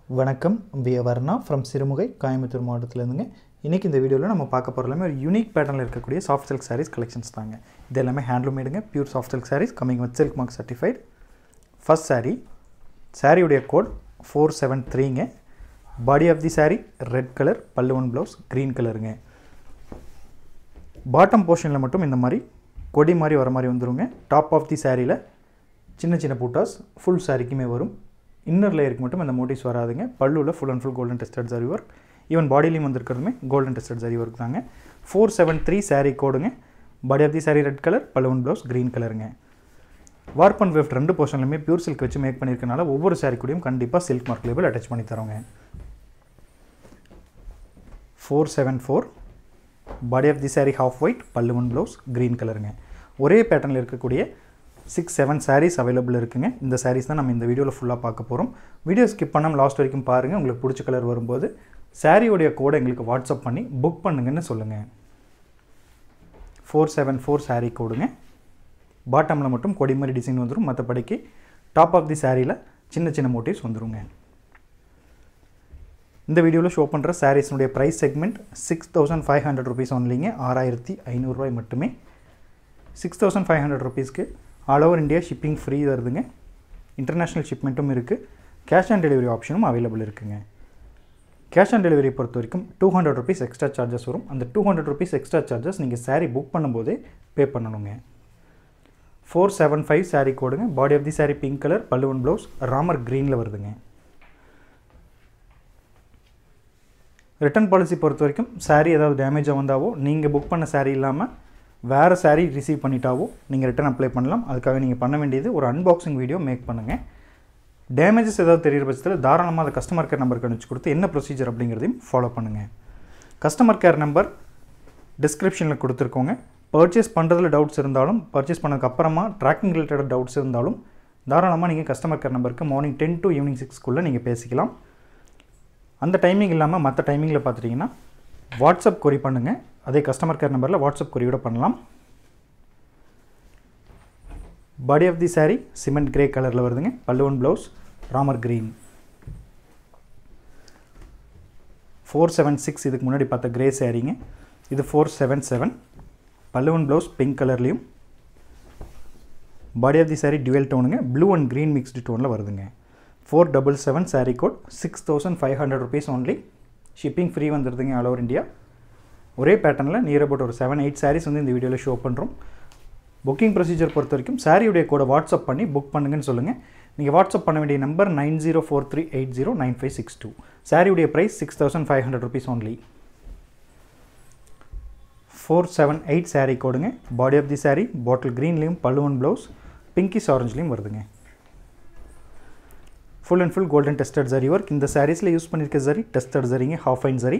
வணக்கம் Varnaa from Sirumugai Coimbatore மாவட்டத்திலிருந்துங்க. இன்னைக்கு இந்த வீடியோல நம்ம பார்க்க போற எல்லாமே ஒரு யூனிக் பேட்டர்ன்ல இருக்கக்கூடிய சாஃப்ட் silk sarees collections தாங்க. இது எல்லாமே handloom மேடுங்க, pure soft silk sarees coming with silk mark certified. First saree உடைய கோட் 473 ங்க. Body of the saree red color, pallu and blouse green colorங்க. Bottom portionல மட்டும் இந்த மாதிரி கொடி மாதிரி வர மாதிரி வந்துருங்க. Top of the sareeல சின்ன சின்ன பூட்டாஸ் full sareeக்குமே வரும். Inner layer மட்டும் அந்த motifs வராதுங்க. பல்லுல full and full golden tested zari work. Even bodyலயும் வந்திருக்கிறதுமே golden tested zari work தாங்க. 473 saree கோடுங்க. Body of the saree red color, pallu and blouse green colorங்க. Warp and weft ரெண்டு போர்ஷன்லயுமே pure silk வச்சு make பண்ணிருக்கனால ஒவ்வொரு saree கூடயும் கண்டிப்பா silk mark label attach பண்ணி தரோங்க. 474 Body of the saree half white, pallu and blouse green colorங்க. ஒரே பேட்டர்ன்ல இருக்கக்கூடிய 6-7 sarees available இருக்குங்க. இந்த sarees தான் நம்ம இந்த வீடியோல ஃபுல்லா பார்க்க போறோம். வீடியோ ஸ்கிப் பண்ணாம லாஸ்ட் வரைக்கும் பாருங்க. உங்களுக்கு பிடிச்ச கலர் வரும்போது saree உடைய கோட் எங்களுக்கு வாட்ஸ்அப் பண்ணி புக் பண்ணுங்கன்னு சொல்லுங்க. 474 saree கோடுங்க. பாட்டம்ல மட்டும் கொடி மாதிரி டிசைன் வந்துரும். மத்தபடிக்கு டாப் ஆஃப் தி sareeல சின்ன சின்ன மோட்டிவ்ஸ் வந்துருங்க. இந்த வீடியோல ஷோ பண்ற sarees உடைய பிரைஸ் செக்மெண்ட் 6500 rupees onlyங்க. 6500 ரூபாய் மட்டுமே. 6500 rupeesக்கு all over India shipping free வருதுங்க. international shipmentum இருக்கு. cash on delivery ஆப்ஷனும் available இருக்குங்க. cash on delivery பொறுத்த வரைக்கும் 200 rupees extra charges வரும். அந்த 200 rupees extra charges நீங்க saree book பண்ணும்போதே பே பண்ணனுங்க. 475 saree கோடுங்க. body of the saree pink color, pallu and blouse Ramar greenல வருதுங்க. return policy பொறுத்த வரைக்கும் saree ஏதாவது டேமேஜ் வந்தாவோ நீங்க book பண்ண saree இல்லாம வேற saree ரிசீவ் பண்ணிட்டாவோ நீங்க ரிட்டர்ன் அப்ளை பண்ணலாம். அதுக்காக நீங்க பண்ண வேண்டியது ஒரு அன்பாக்சிங் வீடியோ மேக் பண்ணுங்க. டேமேஜஸ் ஏதாவது தெரியுற பட்சத்துல தாராளமா அந்த கஸ்டமர் கேர் நம்பருக்கு அனுப்பிச்சு கொடுத்து என்ன ப்ரொசீஜர் அப்படிங்கறதையும் ஃபாலோ பண்ணுங்க. கஸ்டமர் கேர் நம்பர் டிஸ்கிரிப்ஷன்ல கொடுத்திருக்கோங்க. பர்ச்சேஸ் பண்றதுல டவுட்ஸ் இருந்தாலும் பர்ச்சேஸ் பண்ணதுக்கு அப்புறமா ட்ராக்கிங் ரிலேட்டட் டவுட்ஸ் இருந்தாலும் தாராளமா நீங்க கஸ்டமர் கேர் நம்பருக்கு மார்னிங் 10 to evening 6 குள்ள நீங்க பேசிக்கலாம். அந்த டைமிங் இல்லாம மத்த டைமிங்ல பாத்தீங்கன்னா வாட்ஸ்அப் query பண்ணுங்க. அதே கஸ்டமர் கேர் நம்பர்ல வாட்ஸ்அப் query பண்ணலாம். Body of the saree cement grey கலர்ல வருதுங்க. pallu and blouse Ramar green. 476 இதுக்கு முன்னாடி பார்த்த grey sareeங்க. இது 477 pallu and blouse pink கலர்லயும். Body of the saree dual toneங்க. blue and green mixed toneல வருதுங்க. 477 saree code 6500 rupees only. shipping free வந்துருதுங்க all over India. ஒரே பேட்டர்ன்ல நியர் அபௌட் ஒரு 7-8 sarees வந்து இந்த வீடியோல ஷோ பண்றோம். புக்கிங் ப்ரொசீஜர் பொறுத்த வரைக்கும் saree உடைய கோட வாட்ஸ்அப் பண்ணி புக் பண்ணுங்கன்னு சொல்லுங்க. நீங்க வாட்ஸ்அப் பண்ண வேண்டிய நம்பர் 9043809562. saree உடைய பிரைஸ் 6500 rupees only. 478 saree கோடுங்க. body of the saree bottle green லயும் pallu and blouse pinkish orange லயும் வருதுங்க. full and full golden tested zari work. இந்த sareesல யூஸ் பண்ணிருக்க zari tested zariங்க, half fine zari.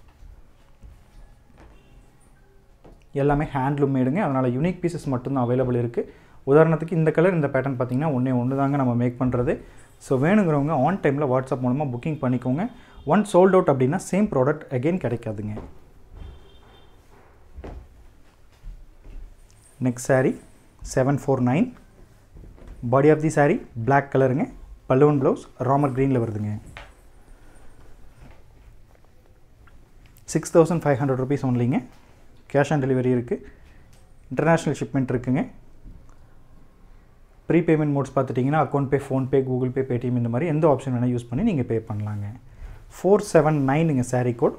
எல்லாமே handloom மேடுங்க. அதனால யூனிக் பீசஸ் மட்டும் தான் அவேலபிள் இருக்கு. உதாரணத்துக்கு இந்த கலர் இந்த பேட்டர்ன் பாத்தீங்கன்னா ஒண்ணே தாங்க நம்ம மேக் பண்றது. சோ வேணும்ங்கறவங்க ஆன் டைம்ல வாட்ஸ்அப் மூலமா புக்கிங் பண்ணிக்கோங்க. ஒன்ஸ் சோல்ட் அவுட் அப்படினா சேம் ப்ராடக்ட் அகைன் கிடைக்காதுங்க. Next saree 749 body of the saree black கலருங்க. pallu and blouse ராமர் greenல வருதுங்க. 6500 rupees onlyங்க. cash on delivery இருக்கு. international shipment இருக்குங்க. prepayment modes பார்த்துட்டீங்கன்னா account pay, PhonePe, Google pay, Paytm இந்த மாதிரி எந்த ஆப்ஷன் வேணா யூஸ் பண்ணி நீங்க பே பண்ணலாங்க. 479 ங்க saree கோட்.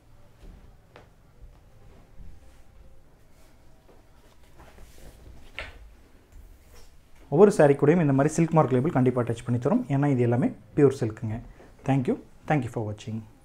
ஒவ்வொரு saree கூடயும் இந்த மாதிரி silk mark label கண்டிப்பா அட்டாச் பண்ணி தரோம். ஏன்னா இது எல்லாமே pure silkங்க. Thank you for watching.